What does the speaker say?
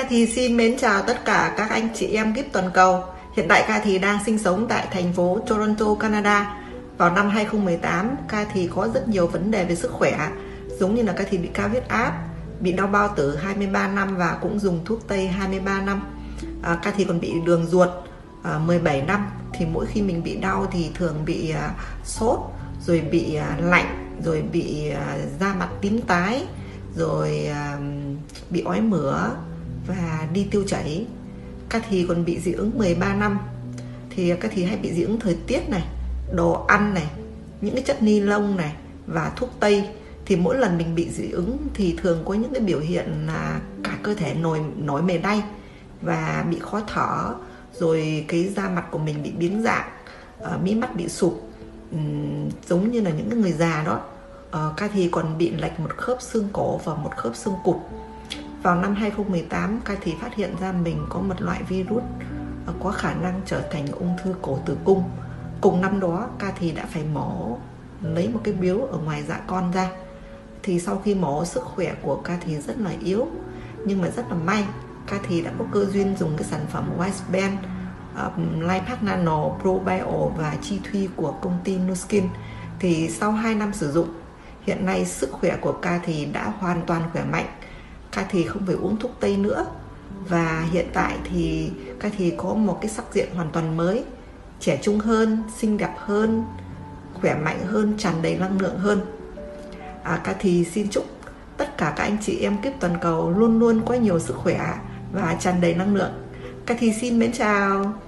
Cathy xin mến chào tất cả các anh chị em kíp toàn cầu. Hiện tại Cathy đang sinh sống tại thành phố Toronto, Canada. Vào năm 2018, Cathy có rất nhiều vấn đề về sức khỏe, giống như là Cathy bị cao huyết áp, bị đau bao tử 23 năm và cũng dùng thuốc tây 23 năm. Cathy còn bị đường ruột 17 năm. Thì mỗi khi mình bị đau thì thường bị sốt, rồi bị lạnh, rồi bị da mặt tím tái, rồi bị ói mửa và đi tiêu chảy. Cathy còn bị dị ứng 13 năm. Thì Cathy hay bị dị ứng thời tiết này, đồ ăn này, những cái chất ni lông này và thuốc tây. Thì mỗi lần mình bị dị ứng thì thường có những cái biểu hiện là cả cơ thể nổi mề đay và bị khó thở, rồi cái da mặt của mình bị biến dạng, mí mắt bị sụp, giống như là những người già đó. Cathy còn bị lệch một khớp xương cổ và một khớp xương cụt. Vào năm 2018, Cathy phát hiện ra mình có một loại virus có khả năng trở thành ung thư cổ tử cung. Cùng năm đó, Cathy đã phải mổ lấy một cái biếu ở ngoài dạ con ra. Thì sau khi mổ, sức khỏe của Cathy rất là yếu, nhưng mà rất là may Cathy đã có cơ duyên dùng cái sản phẩm Wiseband, Lipac Nano, ProBio và Chi Thuy của công ty Nuskin. Thì sau 2 năm sử dụng, hiện nay sức khỏe của Cathy đã hoàn toàn khỏe mạnh. Cathy không phải uống thuốc tây nữa. Và hiện tại thì Cathy có một cái sắc diện hoàn toàn mới, trẻ trung hơn, xinh đẹp hơn, khỏe mạnh hơn, tràn đầy năng lượng hơn. Cathy xin chúc tất cả các anh chị em kíp toàn cầu luôn luôn có nhiều sức khỏe và tràn đầy năng lượng. Cathy xin mến chào.